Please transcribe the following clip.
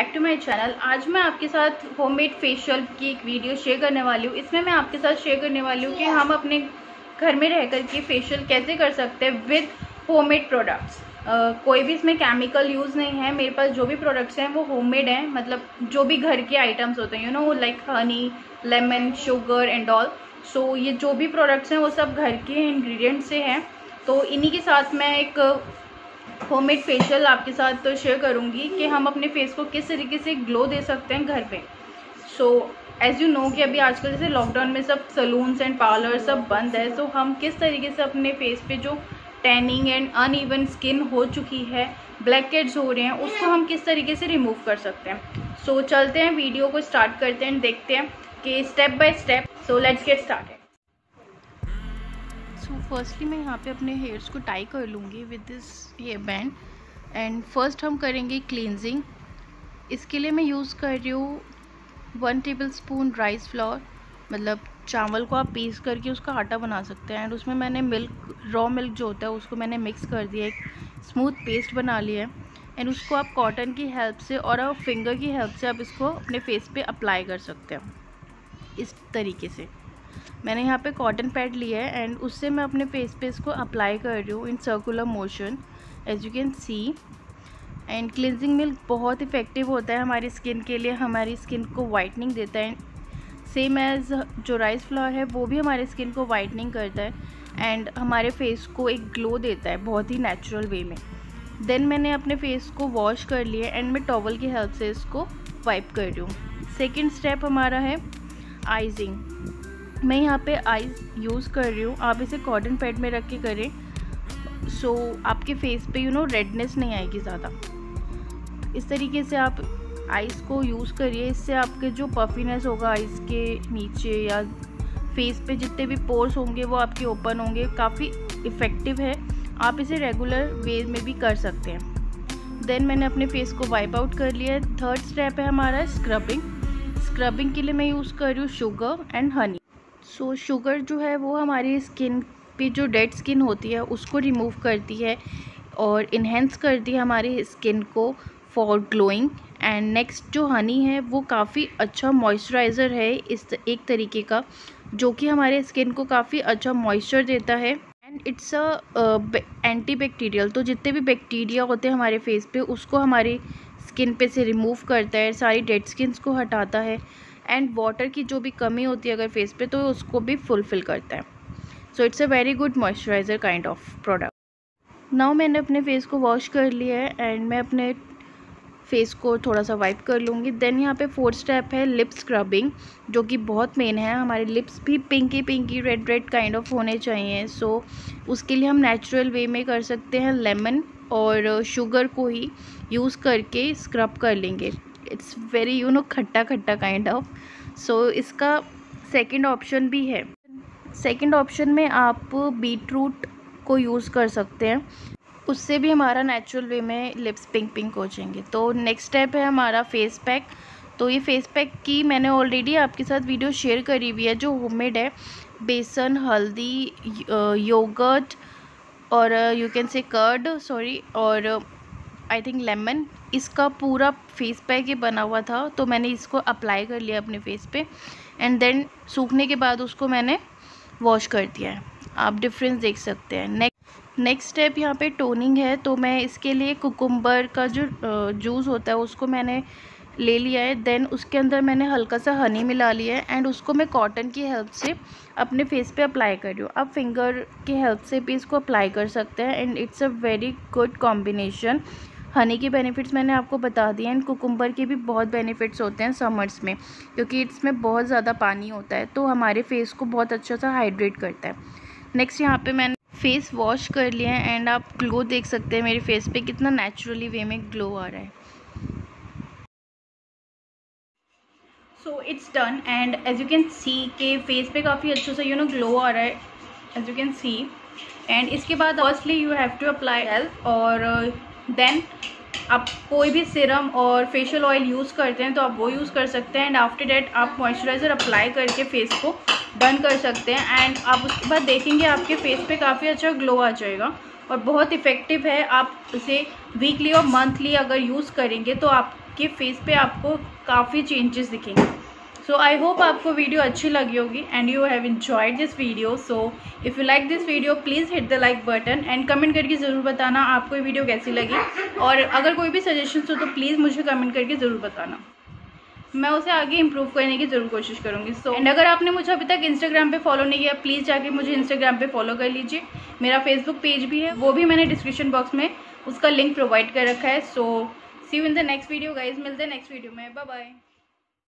Back to my channel. आज मैं आपके साथ होममेड फेशियल की एक वीडियो शेयर करने वाली हूँ। इसमें मैं आपके साथ शेयर करने वाली हूँ कि हम अपने घर में रह कर के फेशियल कैसे कर सकते हैं विद होममेड प्रोडक्ट्स। कोई भी इसमें केमिकल यूज़ नहीं है। मेरे पास जो भी प्रोडक्ट्स हैं वो होममेड हैं, मतलब जो भी घर के आइटम्स होते हैं, you know, like honey, lemon, sugar and all. So ये जो भी प्रोडक्ट्स हैं वो सब घर के इंग्रेडिएंट्स से हैं। तो इन्हीं के साथ मैं एक होममेड फेशियल आपके साथ तो शेयर करूंगी कि हम अपने फेस को किस तरीके से ग्लो दे सकते हैं घर पे। सो एज यू नो कि अभी आजकल जैसे लॉकडाउन में सब सलून्स एंड पार्लर सब बंद है, तो हम किस तरीके से अपने फेस पे जो टैनिंग एंड अनइवन स्किन हो चुकी है, ब्लैक हेड्स हो रहे हैं, उसको हम किस तरीके से रिमूव कर सकते हैं। सो चलते हैं, वीडियो को स्टार्ट करते हैं, देखते हैं कि step by step. So let's get started. So firstly मैं यहाँ पे अपने हेयर्स को टाई कर लूँगी with this hair band. And first हम करेंगे क्लींजिंग। इसके लिए मैं यूज़ कर रही हूँ 1 टेबलस्पून राइस फ्लोर, मतलब चावल को आप पीस करके उसका आटा बना सकते हैं। एंड उसमें मैंने मिल्क, रॉ मिल्क जो होता है उसको मैंने मिक्स कर दिया, एक स्मूथ पेस्ट बना लिया है। एंड उसको आप कॉटन की हेल्प से और फिंगर की हेल्प से आप इसको अपने फेस पे अप्लाई कर सकते हैं। इस तरीके से मैंने यहाँ पे कॉटन पैड लिया है एंड उससे मैं अपने फेस पे इसको अप्लाई कर रही हूँ in circular motion, as you can see. And cleansing milk बहुत इफ़ेक्टिव होता है हमारी स्किन के लिए, हमारी स्किन को वाइटनिंग देता है। सेम एज जो राइस फ्लावर है वो भी हमारे स्किन को वाइटनिंग करता है एंड हमारे फेस को एक ग्लो देता है बहुत ही नेचुरल वे में। देन मैंने अपने फेस को वॉश कर लिया एंड मैं टॉवल की हेल्प से इसको वाइप कर रही हूँ। सेकेंड स्टेप हमारा है आइजिंग। मैं यहाँ पे आइज़ यूज़ कर रही हूँ, आप इसे कॉटन पैड में रख के करें। सो आपके फेस पे यू नो रेडनेस नहीं आएगी ज़्यादा। इस तरीके से आप आइज़ को यूज़ करिए, इससे आपके जो पफीनेस होगा आइज़ के नीचे या फेस पे जितने भी पोर्स होंगे वो आपके ओपन होंगे। काफ़ी इफ़ेक्टिव है, आप इसे रेगुलर वे में भी कर सकते हैं। देन मैंने अपने फेस को वाइप आउट कर लिया है। थर्ड स्टेप है हमारा स्क्रबिंग। स्क्रबिंग के लिए मैं यूज़ कर रही हूँ sugar and honey. So sugar जो है वो हमारी स्किन पे जो डेड स्किन होती है उसको रिमूव करती है और इन्हेंस करती है हमारी स्किन को फॉर ग्लोइंग। एंड नेक्स्ट जो हनी है वो काफ़ी अच्छा मॉइस्चराइज़र है इस एक तरीके का, जो कि हमारे स्किन को काफ़ी अच्छा मॉइस्चर देता है। एंड इट्स एंटी बैक्टीरियल, तो जितने भी बैक्टीरिया होते हैं हमारे फेस पे उसको हमारी स्किन पे से रिमूव करता है, सारी डेड स्किन्स को हटाता है। एंड वाटर की जो भी कमी होती है अगर फेस पे तो उसको भी फुलफ़िल करता है। So it's a very good moisturiser kind of product. Now मैंने अपने फेस को वॉश कर लिया है एंड मैं अपने फेस को थोड़ा सा वाइप कर लूँगी। देन यहाँ पे फोर्थ स्टेप है लिप स्क्रबिंग, जो कि बहुत मेन है। हमारे लिप्स भी pinky pinky red red kind of होने चाहिए। सो उसके लिए हम नेचुरल वे में कर सकते हैं, लेमन और शुगर को ही यूज़ करके स्क्रब कर लेंगे। इट्स वेरी यू नो खट्टा खट्टा काइंड ऑफ। सो इसका सेकंड ऑप्शन भी है। सेकंड ऑप्शन में आप बीटरूट को यूज़ कर सकते हैं, उससे भी हमारा नेचुरल वे में लिप्स पिंक पिंक हो जाएंगे। तो नेक्स्ट स्टेप है हमारा फेस पैक। तो ये फेस पैक की मैंने ऑलरेडी आपके साथ वीडियो शेयर करी हुई है, जो होममेड है। बेसन, हल्दी, योगर्ट और you can say curd, sorry, और आई थिंक लेमन, इसका पूरा फेस पैक ही बना हुआ था। तो मैंने इसको अप्लाई कर लिया अपने फेस पे एंड देन सूखने के बाद उसको मैंने वॉश कर दिया है। आप डिफरेंस देख सकते हैं। नेक्स्ट स्टेप यहाँ पे टोनिंग है। तो मैं इसके लिए कुकुम्बर का जो जूस होता है उसको मैंने ले लिया है। देन उसके अंदर मैंने हल्का सा हनी मिला लिया है एंड उसको मैं कॉटन की हेल्प से अपने फेस पे अप्लाई कर रही हूँ। आप फिंगर की हेल्प से भी इसको अप्लाई कर सकते हैं and it's a very good combination. Honey के बेनिफिट्स मैंने आपको बता दिए एंड कुकुम्बर के भी बहुत बेनिफिट्स होते हैं समर्स में, क्योंकि इसमें बहुत ज़्यादा पानी होता है तो हमारे फेस को बहुत अच्छा सा हाइड्रेट करता है। नेक्स्ट यहाँ पे मैंने फेस वॉश कर लिया है एंड आप ग्लो देख सकते हैं मेरे फेस पे कितना नेचुरली वे में ग्लो आ रहा है। So it's done and as you can see के फेस पे काफ़ी अच्छा सा यू नो ग्लो आ रहा है, as you can see. And इसके बाद firstly you have to apply help, और देन आप कोई भी सीरम और फेशियल ऑयल यूज़ करते हैं तो आप वो यूज़ कर सकते हैं। एंड आफ्टर डेट आप मॉइस्चराइज़र अप्लाई करके फेस को डन कर सकते हैं एंड आप उसके बाद देखेंगे आपके फेस पे काफ़ी अच्छा ग्लो आ जाएगा। और बहुत इफ़ेक्टिव है। आप इसे वीकली और मंथली अगर यूज़ करेंगे तो आपके फेस पे आपको काफ़ी चेंजेस दिखेंगे। सो आई होप आपको वीडियो अच्छी लगी होगी and you have enjoyed this video. So if you like this video please hit the like button and comment करके ज़रूर बताना आपको ये वीडियो कैसी लगी, और अगर कोई भी सजेशंस हो तो प्लीज़ मुझे कमेंट करके ज़रूर बताना, मैं उसे आगे इम्प्रूव करने की ज़रूर कोशिश करूँगी। सो एंड अगर आपने मुझे अभी तक इंस्टाग्राम पे फॉलो नहीं किया प्लीज़ जाके मुझे इंस्टाग्राम पे फॉलो कर लीजिए। मेरा फेसबुक पेज भी है, वो भी मैंने डिस्क्रिप्शन बॉक्स में उसका लिंक प्रोवाइड कर रखा है। So see you in the next video guys, मिलते हैं नेक्स्ट वीडियो में, बाय बाय।